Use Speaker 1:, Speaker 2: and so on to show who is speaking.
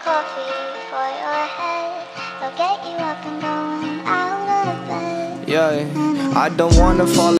Speaker 1: coffee for your head. They'll get you up and going out of bed.
Speaker 2: Yeah, I don't wanna fall